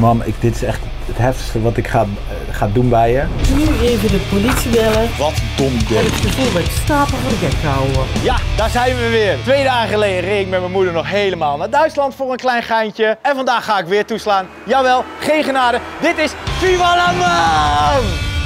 Mam, dit is echt het heftigste wat ik ga doen bij je. Nu even de politie bellen. Wat een dom idee. Heb ik het gevoel dat ik stapel voor de gek gehouden. Ja, daar zijn we weer. 2 dagen geleden reed ik met mijn moeder nog helemaal naar Duitsland voor een klein geintje. En vandaag ga ik weer toeslaan. Jawel, geen genade. Dit is Viva la Mam!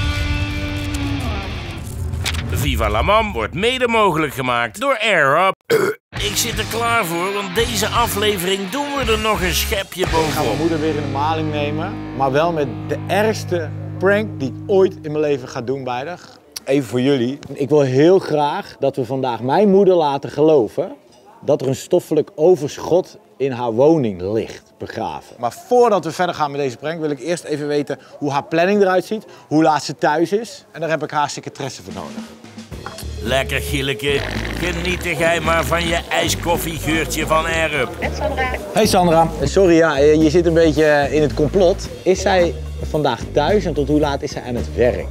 Viva la Mam wordt mede mogelijk gemaakt door AirUp. Ik zit er klaar voor, want deze aflevering doen we er nog een schepje Ik ga mijn bovenop. moeder weer in de maling nemen. Maar wel met de ergste prank die ik ooit in mijn leven ga doen bij haar. Even voor jullie. Ik wil heel graag dat we vandaag mijn moeder laten geloven dat er een stoffelijk overschot in haar woning ligt, begraven. Maar voordat we verder gaan met deze prank wil ik eerst even weten hoe haar planning eruit ziet, hoe laat ze thuis is. En daar heb ik haar secretaresse voor nodig. Lekker Gieleke, geniet jij maar van je ijskoffiegeurtje van AirUp. Hey Sandra. Sorry, ja, je zit een beetje in het complot. Is zij vandaag thuis en tot hoe laat is zij aan het werk?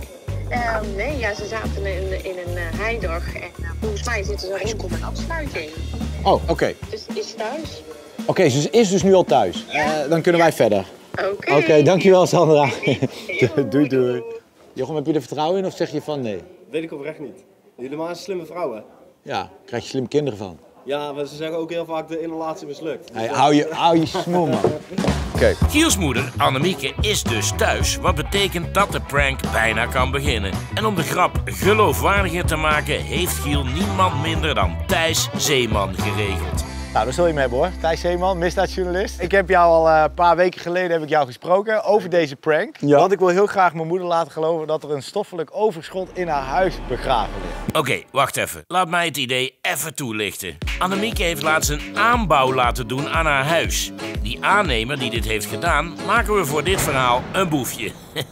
Nee, ja, ze zaten in een heidag en volgens mij zitten ze rondom een afsluiting. Oh, oké. Dus is ze thuis? Oké, ze is dus nu al thuis. Dan kunnen wij verder. Oké, dankjewel Sandra. Doei, doei. Jochem, heb je er vertrouwen in of zeg je van nee? Weet ik oprecht niet. Helemaal een slimme vrouwen. Ja, krijg je slim kinderen van. Ja, maar ze zeggen ook heel vaak de inhalatie mislukt. Hey, hou je smoel, man. Oké. Giels moeder, Annemieke, is dus thuis, wat betekent dat de prank bijna kan beginnen. En om de grap geloofwaardiger te maken, heeft Giel niemand minder dan Thijs Zeeman geregeld. Nou, daar zul je mee hebben hoor. Thijs Zeeman, misdaadjournalist. Ik heb jou al een paar weken geleden gesproken over deze prank. Ja. Want ik wil heel graag mijn moeder laten geloven dat er een stoffelijk overschot in haar huis begraven ligt. Oké, wacht even. Laat mij het idee even toelichten. Annemieke heeft laatst een aanbouw laten doen aan haar huis. Die aannemer die dit heeft gedaan, maken we voor dit verhaal een boefje.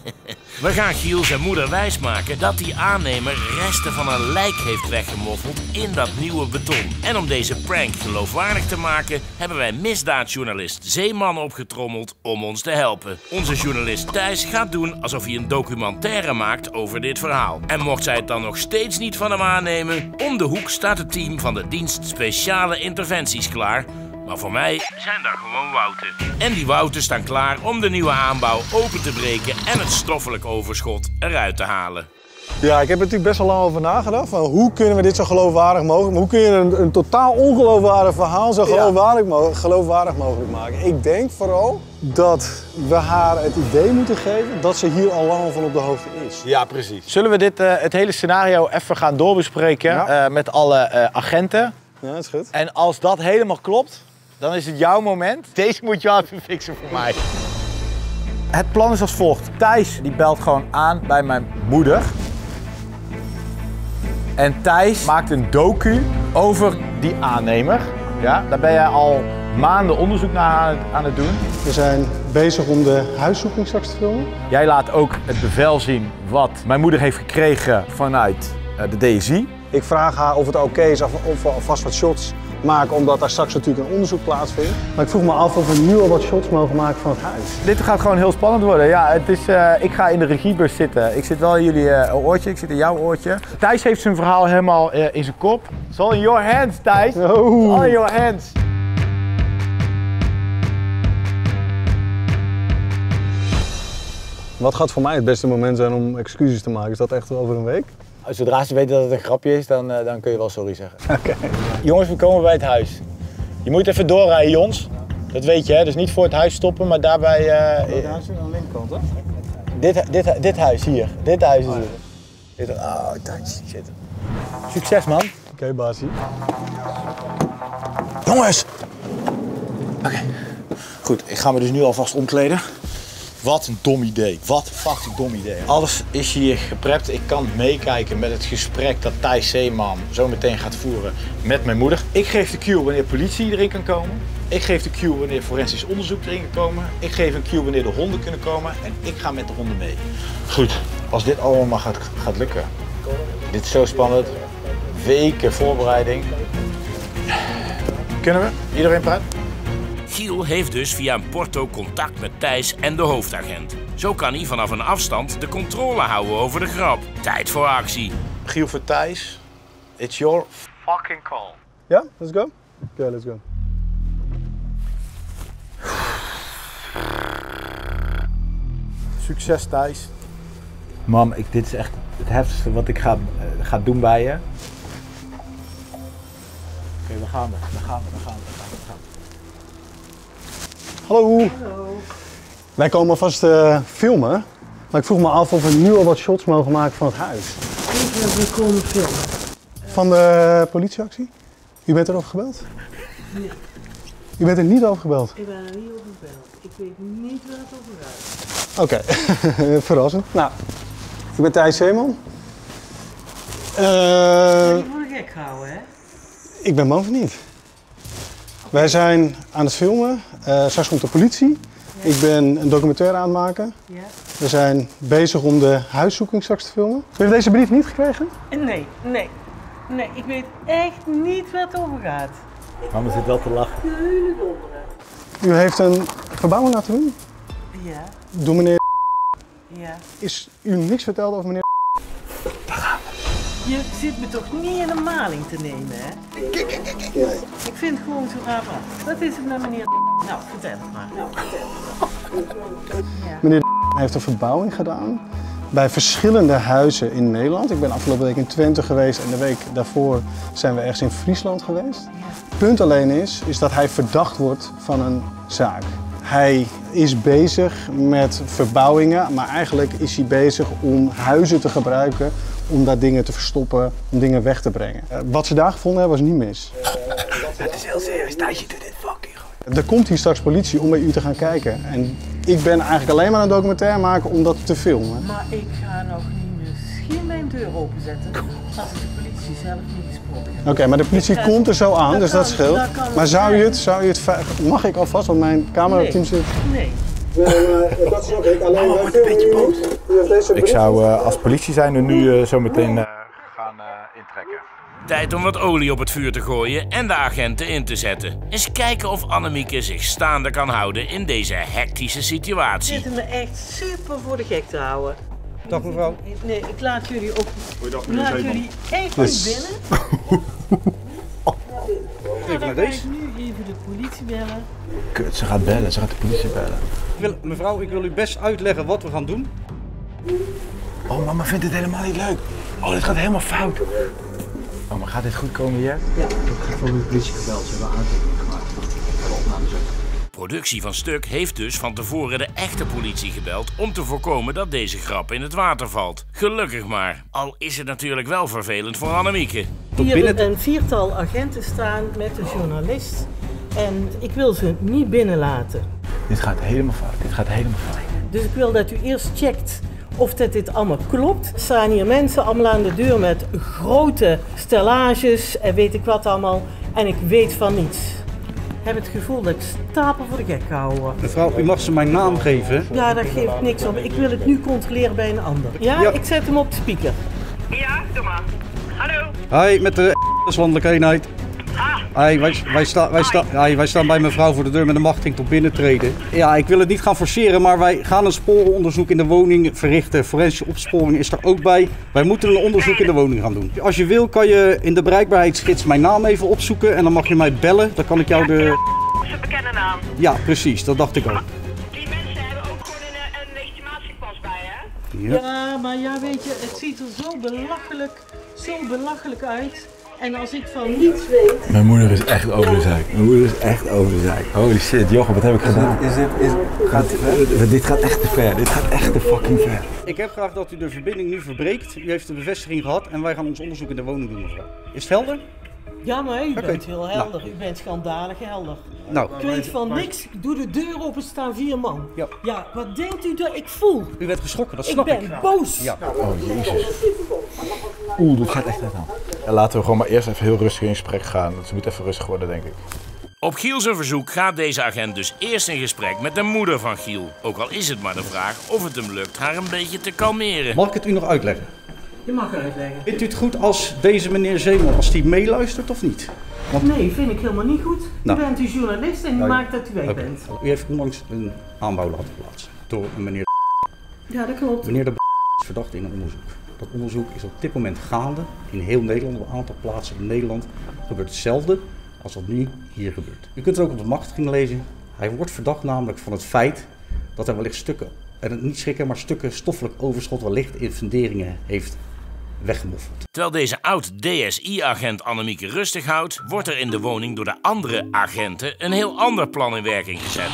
We gaan Giel zijn moeder wijsmaken dat die aannemer resten van een lijk heeft weggemoffeld in dat nieuwe beton. En om deze prank geloofwaardig te maken, hebben wij misdaadjournalist Zeeman opgetrommeld om ons te helpen. Onze journalist Thijs gaat doen alsof hij een documentaire maakt over dit verhaal. En mocht zij het dan nog steeds niet van hem aannemen, om de hoek staat het team van de dienst Speciale Interventies klaar. Maar voor mij zijn daar gewoon wouten. En die wouten staan klaar om de nieuwe aanbouw open te breken en het stoffelijk overschot eruit te halen. Ja, ik heb er natuurlijk best wel lang over nagedacht. Van hoe kunnen we dit zo geloofwaardig mogelijk, hoe kun je een totaal ongeloofwaardig verhaal zo geloofwaardig mogelijk maken? Ik denk vooral dat we haar het idee moeten geven dat ze hier al lang van op de hoogte is. Ja, precies. Zullen we het hele scenario even gaan doorbespreken met alle agenten? Ja, dat is goed. En als dat helemaal klopt, dan is het jouw moment. Deze moet je wel even fixen voor mij. Het plan is als volgt. Thijs die belt gewoon aan bij mijn moeder. En Thijs maakt een docu over die aannemer. Ja, daar ben jij al maanden onderzoek naar aan het doen. We zijn bezig om de huiszoeking straks te filmen. Jij laat ook het bevel zien wat mijn moeder heeft gekregen vanuit de DSI. Ik vraag haar of het oké is of we alvast wat shots maken, omdat daar straks natuurlijk een onderzoek plaatsvindt. Maar ik vroeg me af of we nu al wat shots mogen maken van het huis. Dit gaat gewoon heel spannend worden. Ja, het is, ik ga in de regiebus zitten. Ik zit wel in jullie oortje, ik zit in jouw oortje. Thijs heeft zijn verhaal helemaal in zijn kop. It's all in your hands, Thijs. It's all in your hands. Wat gaat voor mij het beste moment zijn om excuses te maken? Is dat echt over een week? Zodra ze weten dat het een grapje is, dan kun je wel sorry zeggen. Oké. Jongens, we komen bij het huis. Je moet even doorrijden, Jons. Dat weet je, hè? Dus niet voor het huis stoppen, maar daarbij... Dat huis is aan de linkerkant, hè? Dit huis hier. Dit huis is het. Oh, shit. Succes, man. Oké, Basie. Jongens! Oké. Goed, ik ga me dus nu alvast omkleden. Wat een dom idee. Wat fucking dom idee. Alles is hier geprept. Ik kan meekijken met het gesprek dat Thijs Zeeman zo meteen gaat voeren met mijn moeder. Ik geef de cue wanneer politie erin kan komen. Ik geef de cue wanneer forensisch onderzoek erin kan komen. Ik geef een cue wanneer de honden kunnen komen. En ik ga met de honden mee. Goed, als dit allemaal gaat lukken. Dit is zo spannend. Weken voorbereiding. Kunnen we? Iedereen praat? Giel heeft dus via een porto contact met Thijs en de hoofdagent. Zo kan hij vanaf een afstand de controle houden over de grap. Tijd voor actie. Giel voor Thijs. It's your fucking call. Ja, let's go. Oké, let's go. Succes Thijs. Mam, dit is echt het heftigste wat ik ga doen bij je. Oké, we gaan. Hallo. Wij komen vast filmen. Maar ik vroeg me af of we nu al wat shots mogen maken van het huis. We komen filmen. Van de politieactie? U bent erover gebeld? Nee. U bent er niet over gebeld? Ik ben er niet over gebeld. Ik weet niet waar het over gaat. Oké, verrassend. Nou, ik ben Thijs Zeeman. Je voor de gek gehouden, hè? Ik ben man van niet. Wij zijn aan het filmen. Straks komt de politie. Ja. Ik ben een documentaire aan het maken. Ja. We zijn bezig om de huiszoeking straks te filmen. U heeft deze brief niet gekregen? Nee, ik weet echt niet waar het over gaat. Mama zit wel te lachen. Hele dommere. U heeft een verbouwing laten doen Ja, door meneer. ja. Is u niks verteld over meneer? Je zit me toch niet in een maling te nemen, hè? Ik vind het gewoon zo raar. Wat is het met meneer? Nou, vertel het maar. Ja. Meneer heeft een verbouwing gedaan bij verschillende huizen in Nederland. Ik ben afgelopen week in Twente geweest en de week daarvoor zijn we ergens in Friesland geweest. Het punt alleen is dat hij verdacht wordt van een zaak. Hij is bezig met verbouwingen, maar eigenlijk is hij bezig om huizen te gebruiken om daar dingen te verstoppen, om dingen weg te brengen. Wat ze daar gevonden hebben was niet mis. Het is heel serieus, Thijs, je doet dit fucking goed. Er komt hier straks politie om bij u te gaan kijken. En ik ben eigenlijk alleen maar een documentaire maken om dat te filmen. Maar ik ga nog niet misschien mijn deur openzetten als ik de politie zelf niet gesproken heb. Oké, maar de politie komt er zo aan, dus dat scheelt. Maar zou je het mag ik alvast, want mijn camerateam zit. Nee. Dat snap ik, alleen een beetje boos. Ik zou als politie zijn er nu zo meteen gaan intrekken. Tijd om wat olie op het vuur te gooien en de agenten in te zetten. Eens kijken of Annemieke zich staande kan houden in deze hectische Ze situatie. zitten me echt super voor de gek te houden. Dag mevrouw. Nee, ik laat jullie ook. Goeiedag Ik meneer laat Zeeman. jullie echt niet binnen. Even naar Dan ga deze. ik nu even de politie bellen. Kut, ze gaat bellen, ze gaat de politie bellen. Mevrouw, ik wil u best uitleggen wat we gaan doen. Oh, mama vindt het helemaal niet leuk. Oh, dit gaat helemaal fout. Oh, maar gaat dit goed komen hier? Ja, ik heb voor de politie gebeld. Ze hebben aantekeningen gemaakt. Alle opnames ook. Productie van Stuk heeft dus van tevoren de echte politie gebeld om te voorkomen dat deze grap in het water valt. Gelukkig maar. Al is het natuurlijk wel vervelend voor Annemieke. Hier een viertal agenten staan met een journalist. En ik wil ze niet binnenlaten. Dit gaat helemaal fout, Dus ik wil dat u eerst checkt of dat dit allemaal klopt. Er staan hier mensen allemaal aan de deur met grote stellages en weet ik wat allemaal. En ik weet van niets. Ik heb het gevoel dat ik stapel voor de gek gehouden. Mevrouw, u mag ze mijn naam geven. Ja, daar geeft niks om. Ik wil het nu controleren bij een ander. Ja, Ja. ik zet hem op de speaker. Ja, doe maar. Hallo. Hi, met de landelijke eenheid. Hi, wij staan bij mevrouw voor de deur met een machtiging tot binnentreden. Ja, ik wil het niet gaan forceren, maar wij gaan een sporenonderzoek in de woning verrichten. Forensische opsporing is er ook bij. Wij moeten een onderzoek in de woning gaan doen. Als je wil, kan je in de bereikbaarheidsgids mijn naam even opzoeken en dan mag je mij bellen. Dan kan ik jou de... Ze bekennen naam. Ja, precies, dat dacht ik ook. Die mensen hebben ook gewoon een legitimatiepas bij, hè? Ja, maar ja, weet je, het ziet er zo belachelijk uit. En als ik van niets weet... Mijn moeder is echt over de zeik. Holy shit, Jochem, wat heb ik gedaan? Dit gaat echt te ver. Dit gaat echt te fucking ver. Ik heb graag dat u de verbinding nu verbreekt. U heeft de bevestiging gehad en wij gaan ons onderzoek in de woning doen, mevrouw. Is het helder? Ja, maar u Oké. bent heel helder. U bent schandalig helder. Nou, Ik weet van niks. Ik doe de deur open, staan 4 man. Ja. Ja, wat denkt u dat ik voel? u werd geschrokken, dat Ik snap ik. ben boos. Ja. Oh, jezus. Oeh, dit gaat echt uit hand. Ja, laten we gewoon maar eerst even heel rustig in gesprek gaan. Het moet even rustig worden, denk ik. Op Giel zijn verzoek gaat deze agent dus eerst in gesprek met de moeder van Giel. Ook al is het maar de vraag of het hem lukt haar een beetje te kalmeren. Mag ik het u nog uitleggen? Je mag uitleggen. Vindt u het goed als deze meneer Zeeman, als die meeluistert of niet? Nee, vind ik helemaal niet goed. Nou. U bent een journalist en u Nou, maakt dat u weg Oké. bent. U heeft onlangs een aanbouw laten plaatsen door een meneer. Ja, dat klopt. Meneer de is verdacht in een onderzoek. Dat onderzoek is op dit moment gaande in heel Nederland. Op een aantal plaatsen in Nederland gebeurt hetzelfde als wat nu hier gebeurt. U kunt het ook op de machtiging lezen. Hij wordt verdacht namelijk van het feit dat er wellicht stukken, en niet schrikken, maar stukken stoffelijk overschot wellicht in funderingen heeft weggemoffeld. Terwijl deze oud-DSI-agent Annemieke rustig houdt, wordt er in de woning door de andere agenten een heel ander plan in werking gezet.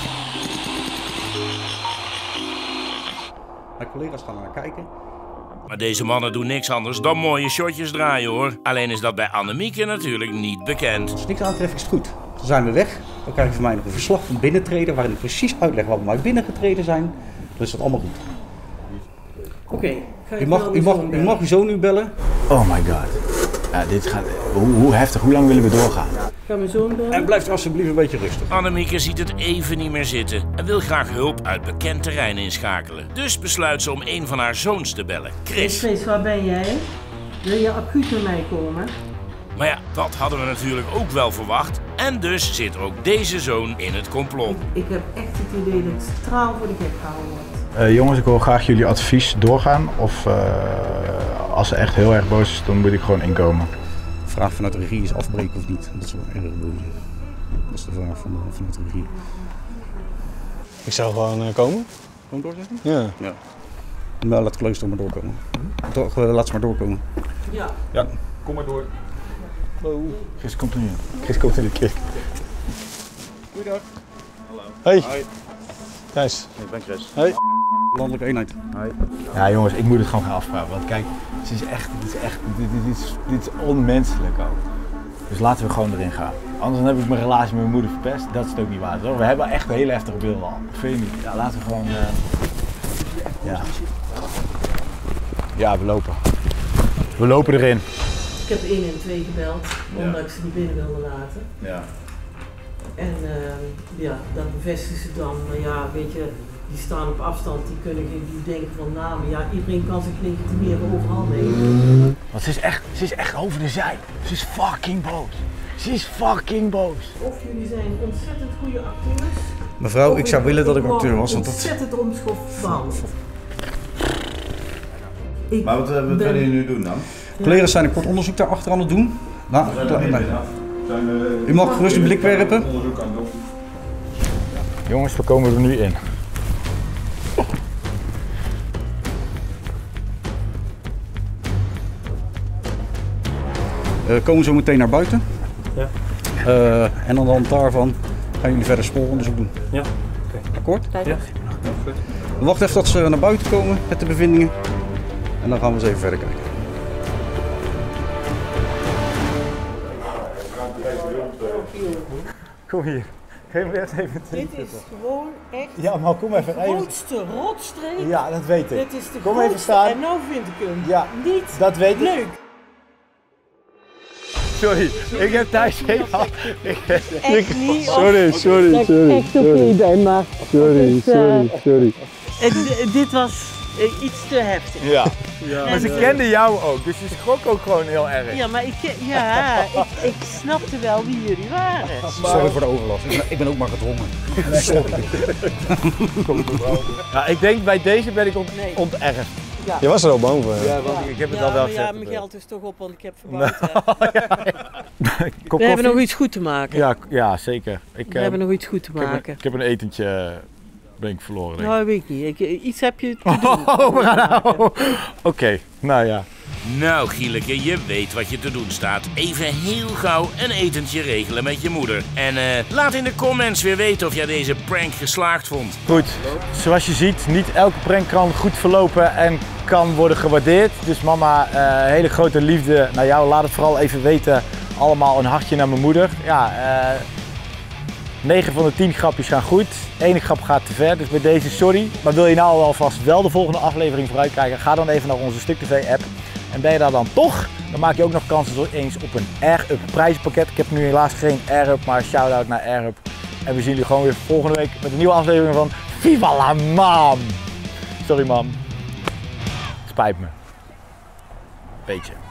Mijn collega's gaan er naar kijken. Maar deze mannen doen niks anders dan mooie shotjes draaien hoor. Alleen is dat bij Annemieke natuurlijk niet bekend. Als niks aantreft is het goed. Dan zijn we weg. Dan krijg je van mij nog een verslag van binnentreden waarin ik precies uitleg waarom wij binnengetreden zijn. Dan is dat allemaal goed. Oké, U mag uw zoon nu bellen. Oh my god. Ja, dit gaat... Hoe heftig, hoe lang willen we doorgaan? Ga mijn zoon bellen. En blijf alsjeblieft een beetje rustig. Annemieke ziet het even niet meer zitten en wil graag hulp uit bekend terrein inschakelen. Dus besluit ze om een van haar zoons te bellen, Chris. Chris, waar ben jij? Wil je acuut naar mij komen? Maar ja, dat hadden we natuurlijk ook wel verwacht. En dus zit ook deze zoon in het complot. Ik heb echt het idee dat het straal voor de gek gehouden wordt. Jongens, ik wil graag jullie advies doorgaan. Of als ze echt heel erg boos is, dan moet ik gewoon inkomen. De vraag vanuit de regie is afbreken of niet. Dat is wel erg boos. Dat is de vraag vanuit de regie. Ik zou gewoon komen. Gewoon doorzetten? Ja. Nou, laat Klooster maar doorkomen. Laat ze maar doorkomen. Ja. Ja, kom maar door. Chris komt er nu in. Chris komt in de kist. Goeiedag. Hey. Hoi. Thijs. Ik ben Chris. Hey. Landelijke eenheid. Hoi. Ja jongens, ik moet het gewoon gaan afvragen. Want kijk, dit is onmenselijk ook. Dus laten we gewoon erin gaan. Anders dan heb ik mijn relatie met mijn moeder verpest. Dat is het ook niet waar. Toch? We hebben echt een hele heftige beelden al. Vind je niet? Ja, laten we gewoon... Ja, we lopen. We lopen erin. Ik heb 112 gebeld, omdat ik ze niet binnen wilde laten. Ja. En ja, dat bevestigen ze dan. Maar ja, weet je, die staan op afstand, die denken van namen. Ja, iedereen kan zich legitimeren overal mee. Want ze is echt over de zij. Ze is fucking boos. Ze is fucking boos. Of jullie zijn ontzettend goede acteurs. Mevrouw, ik zou willen dat ik acteur was. Want dat... Ontzettend onbeschoft bouwen. Maar wat willen jullie nu doen dan? Collega's zijn een kort onderzoek daarachter aan het doen. Nou, u mag gerust een blik werpen. Jongens, we komen er nu in. Komen zo meteen naar buiten. Ja. En aan de hand daarvan gaan jullie verder spooronderzoek doen. Ja. Akkoord? Ja. We wachten even tot ze naar buiten komen met de bevindingen. En dan gaan we eens even verder kijken. Kom hier. Geef me echt even Dit is gewoon echt Ja, maar kom even. de grootste rotstreek. Ja, dat weet ik. Dit is de Kom grootste even staan. en nou vind ik hem Ja, niet dat weet ik. leuk. Sorry, ik heb thuis helemaal... Echt niet. Sorry. Echt oké ben, maar... Sorry. Dit was iets te heftig. Ja. Maar ze kende jou ook, dus je schrok ook gewoon heel erg. Ja, maar ik snapte wel wie jullie waren. Sorry voor de overlast. Ik ben ook maar gedwongen. Sorry. Ja, ik denk bij deze ben ik ontergd. Ja. Je was er al bang voor. Ja, want ik heb het al wel gezegd. Ja, mijn geld is toch op, want ik heb verbouwd. We hebben nog iets goed te maken. Ja, zeker. We hebben nog iets goed te maken. Ik heb een etentje ben ik verloren. Denk ik. Nou, weet ik niet. Iets heb je te doen. Oké, nou ja. Nou Gieleke, je weet wat je te doen staat. Even heel gauw een etentje regelen met je moeder. En laat in de comments weer weten of jij deze prank geslaagd vond. Goed, zoals je ziet, niet elke prank kan goed verlopen en kan worden gewaardeerd. Dus mama, hele grote liefde naar jou. Laat het vooral even weten. Allemaal een hartje naar mijn moeder. Ja, 9 van de 10 grapjes gaan goed. 1 grap gaat te ver, dus bij deze sorry. Maar wil je nou alvast wel de volgende aflevering vooruit kijken, ga dan even naar onze Stuk TV app. En ben je daar dan toch, dan maak je ook nog kans eens op een Air-Up prijzenpakket. Ik heb nu helaas geen Air-Up, maar shout-out naar Air-Up. En we zien jullie gewoon weer volgende week met een nieuwe aflevering van Viva la Mam! Sorry mam. Spijt me. Beetje.